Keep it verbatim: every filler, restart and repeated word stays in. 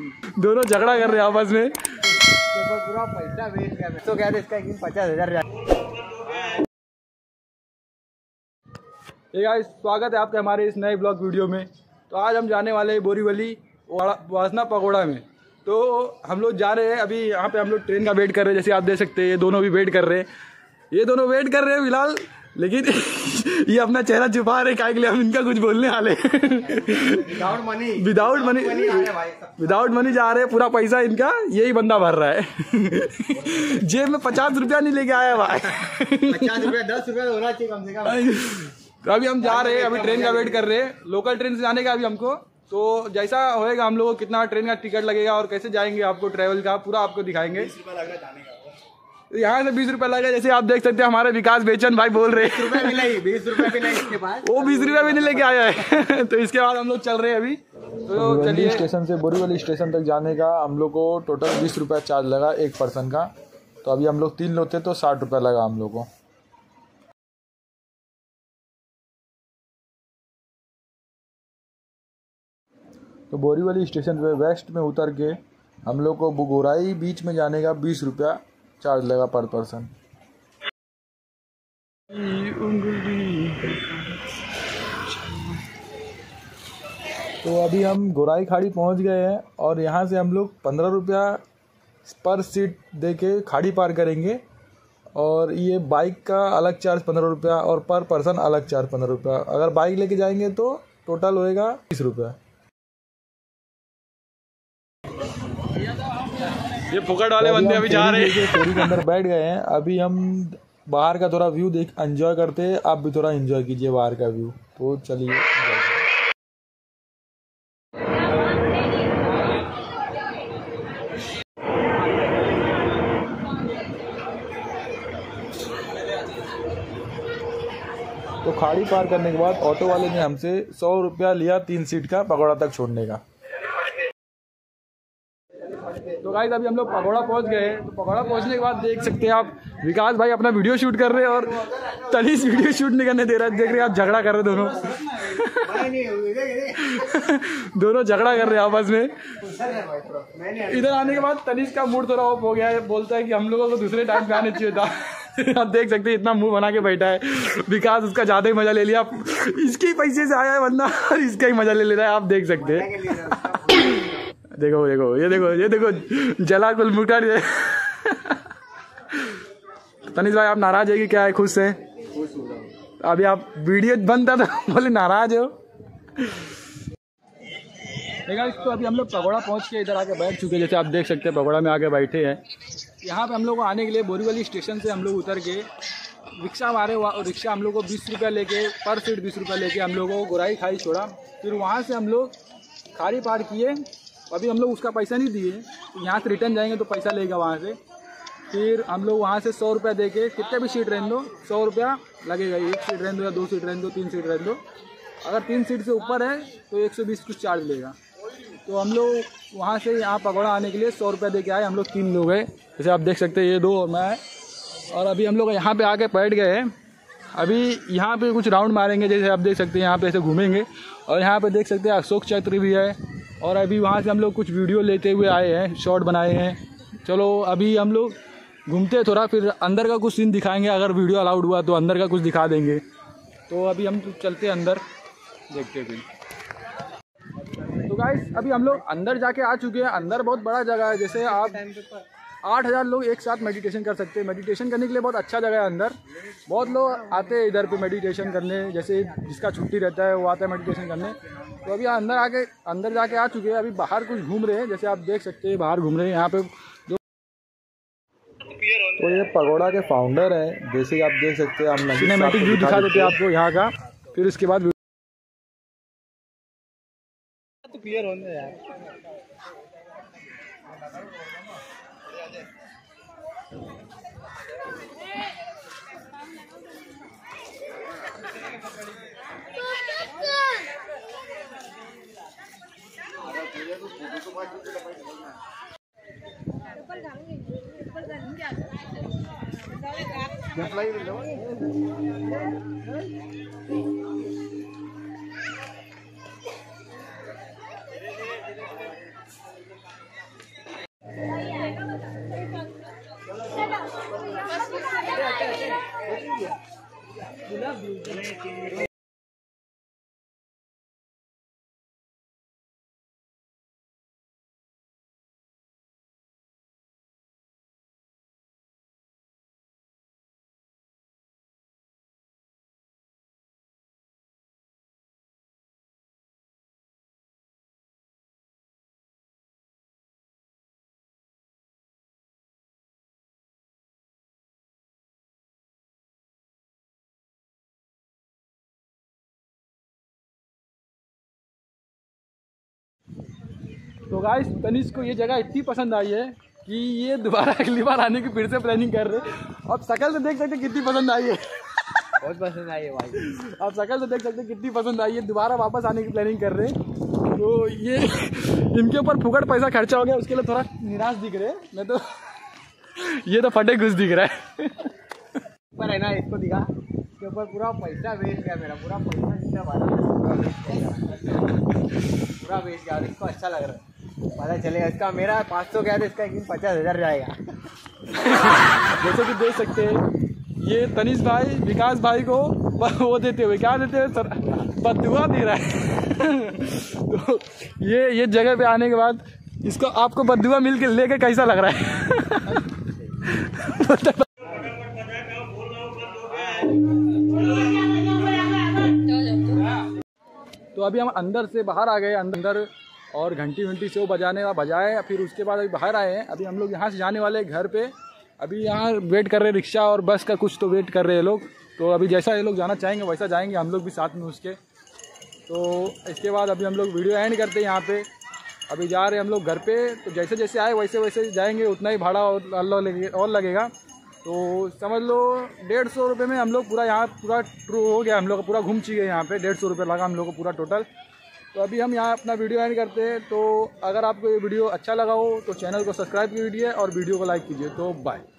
दोनों झगड़ा कर रहे हैं आपस में, पूरा पैसा वेस्ट कर रहे। तो क्या इसका एक दिन पचास हजार। ये गाइस स्वागत है आपका हमारे इस नए ब्लॉग वीडियो में। तो आज हम जाने वाले हैं बोरीवली वासना पकौड़ा में। तो हम लोग जा रहे हैं, अभी यहाँ पे हम लोग ट्रेन का वेट कर रहे हैं। जैसे आप देख सकते हैं ये दोनों भी वेट कर रहे हैं, ये दोनों वेट कर रहे हैं फिलहाल, लेकिन ये अपना चेहरा छुपा रहे हैं के लिए हम इनका कुछ बोलने वाले। Without money without money without money जा रहे हैं, पूरा पैसा इनका यही बंदा भर रहा है। जेब में पचास रुपया नहीं लेके आया भाई, पचास रुपया दस रुपया होना चाहिए कम से कम। तो अभी हम जा रहे हैं, अभी ट्रेन का वेट कर रहे हैं, लोकल ट्रेन से जाने का अभी हमको। तो जैसा होएगा हम लोगों को कितना ट्रेन का टिकट लगेगा और कैसे जाएंगे आपको ट्रैवल का पूरा आपको दिखाएंगे। यहाँ से बीस रुपया लगेगा, जैसे आप देख सकते हैं हमारे विकास बेचन भाई बोल रहे हैं बीस रुपया भी नहीं इसके पास, वो बीस रुपया भी नहीं लेके आया है। तो इसके बाद हम लोग चल रहे हैं अभी। तो चलिए, स्टेशन से बोरीवली स्टेशन तक जाने का हम लोग को टोटल बीस रुपया चार्ज लगा एक पर्सन का। तो अभी हम लोग तीन लोग थे तो साठ रुपया लगा हम लोग को। तो बोरीवली स्टेशन पे वेस्ट में उतर के हम लोग को बुगोराई बीच में जाने का बीस रुपया चार्ज लगा पर पर्सन। तो अभी हम गोराई खाड़ी पहुंच गए हैं और यहाँ से हम लोग पंद्रह रुपया पर सीट दे के खाड़ी पार करेंगे। और ये बाइक का अलग चार्ज पंद्रह रुपया और पर पर्सन अलग चार्ज पंद्रह रुपया। अगर बाइक लेके जाएंगे तो टोटल होएगा बीस रुपया। ये फुकट वाले बंदे अभी जा रहे हैं, फेरी के अंदर बैठ गए हैं। अभी हम बाहर का थोड़ा व्यू देख एंजॉय करते हैं, आप भी थोड़ा एंजॉय कीजिए बाहर का व्यू। तो चलिए, तो खाड़ी पार करने के बाद ऑटो वाले ने हमसे सौ रुपया लिया तीन सीट का पकौड़ा तक छोड़ने का। तो गाइस अभी हम लोग पकौड़ा पहुंच गए हैं। तो पकौड़ा पहुंचने के बाद देख सकते हैं आप विकास भाई अपना वीडियो शूट कर रहे हैं और तनीश वीडियो शूट नहीं करने दे रहा है। देख रहे हैं आप झगड़ा कर रहे दोनों दोनों झगड़ा कर रहे हैं आपस में। इधर आने के बाद तनीश का मूड थोड़ा ऑफ हो गया है, बोलता है कि हम लोगों को दूसरे टाइम पे आने चाहिए था। आप देख सकते हैं इतना मुंह बना के बैठा है विकास, उसका ज्यादा ही मजा ले लिया। इसके ही पैसे से आया है बंदा और इसका ही मजा ले ले रहा है, आप देख सकते हैं। देखो देखो ये देखो ये देखो जला कुल मुटा। तनीश भाई आप नाराज है कि क्या है? खुश है? अभी आप वीडियो बंद था तो बोले नाराज हो। तो अभी हम लोग पकौड़ा पहुंच के इधर आके बैठ चुके हैं। जैसे आप देख सकते हैं पकौड़ा में आके बैठे हैं। यहाँ पे हम लोग को आने के लिए बोरीवली स्टेशन से हम लोग उतर के रिक्शा मारे, रिक्शा हम लोग को बीस रुपया लेके पर सीट बीस रुपया लेके हम लोगों को गोराई खाई छोड़ा। फिर वहाँ से हम लोग खाड़ी पार किए। अभी हम लोग उसका पैसा नहीं दिए, तो यहाँ से रिटर्न जाएंगे तो पैसा लेगा वहाँ से। फिर हम लोग वहाँ से सौ रुपया दे के कितने भी सीट रहने दो सौ रुपया लगेगा। एक सीट रहने दो या दो सीट रहने दो तीन सीट रहने दो, अगर तीन सीट से ऊपर है तो एक सौ बीस कुछ चार्ज लेगा। तो हम लोग वहाँ से यहाँ पकौड़ा आने के लिए सौ रुपया दे के आए। हम लोग तीन लोग हैं, जैसे आप देख सकते हैं ये दो और मैं। और अभी हम लोग यहाँ पे आके बैठ गए हैं। अभी यहाँ पे कुछ राउंड मारेंगे, जैसे आप देख सकते हैं यहाँ पे ऐसे घूमेंगे। और यहाँ पे देख सकते हैं अशोक चक्र भी है। और अभी वहाँ से हम लोग कुछ वीडियो लेते हुए आए हैं, शॉर्ट बनाए हैं। चलो अभी हम लोग घूमते थोड़ा, फिर अंदर का कुछ सीन दिखाएंगे। अगर वीडियो अलाउड हुआ तो अंदर का कुछ दिखा देंगे। तो अभी हम चलते हैं अंदर, देखते फिर। तो गाइस अभी हम लोग अंदर जाके आ चुके हैं। अंदर बहुत बड़ा जगह है, जैसे आप आठ हज़ार लोग एक साथ मेडिटेशन कर सकते हैं। मेडिटेशन करने के लिए बहुत अच्छा जगह है अंदर। बहुत लोग आते हैं इधर पे मेडिटेशन करने, जैसे जिसका छुट्टी रहता है वो आता है मेडिटेशन करने। तो अभी अंदर आके अंदर जाके आ चुके हैं। अभी बाहर कुछ घूम रहे हैं, जैसे आप देख सकते हैं बाहर घूम रहे हैं यहाँ पे। तो ये पकौड़ा के फाउंडर हैं, जैसे आप देख सकते हैं। हम सिनेमैटिक व्यू दिखा देते हैं आपको यहाँ का, फिर उसके बाद तो क्लियर होने यार। तो गाइस तनिष्क को ये जगह इतनी पसंद आई है कि ये दोबारा अगली बार आने की फिर से प्लानिंग कर रहे हैं। अब शकल से देख सकते कितनी पसंद आई है। बहुत पसंद आई है भाई। आप शकल से देख सकते कितनी पसंद आई है, दोबारा वापस आने की प्लानिंग कर रहे हैं। तो ये इनके ऊपर फुकट पैसा खर्चा हो गया, उसके लिए थोड़ा निराश दिख रहे हैं। मैं तो ये तो फटे घुस दिख रहा है। पर है ना, इसको दिखा, इसके ऊपर पूरा पैसा वेस्ट गया मेरा, पूरा पैसा जितना भरा पूरा वेस्ट गया, पूरा वेस्ट गया। इसको अच्छा लग रहा है, पता चलेगा। इसका मेरा पाँच सौ गया था, इसका एक दिन पचास हज़ार जाएगा। जैसे कि देख सकते हैं ये तनिष्क भाई विकास भाई को वो देते हुए, क्या देते हुए सर, बददुआ दे रहा है। तो ये ये जगह पे आने के बाद इसको आपको बददुआ मिल के लेके कैसा लग रहा है? तो अभी हम अंदर से बाहर आ गए अंदर, और घंटी घंटी से वो बजाने का बजाए, फिर उसके बाद अभी बाहर आए हैं। अभी हम लोग यहाँ से जाने वाले घर पे, अभी यहाँ वेट कर रहे हैं रिक्शा और बस का, कुछ तो वेट कर रहे हैं लोग। तो अभी जैसा ये लोग जाना चाहेंगे वैसा जाएंगे, हम लोग भी साथ में उसके। तो इसके बाद अभी हम लोग वीडियो एंड करते हैं यहाँ पे। अभी जा रहे हैं हम लोग घर पे, तो जैसे जैसे आए वैसे वैसे जाएंगे, उतना ही भाड़ा और और लगेगा। तो समझ लो डेढ़ सौ रुपये में हम लोग पूरा यहाँ पूरा ट्रू हो गया, हम लोग पूरा घूम चुके यहाँ पे। डेढ़ सौ रुपये लगा हम लोग को पूरा टोटल। तो अभी हम यहाँ अपना वीडियो एंड करते हैं। तो अगर आपको ये वीडियो अच्छा लगा हो तो चैनल को सब्सक्राइब कीजिए और वीडियो को लाइक कीजिए। तो बाय।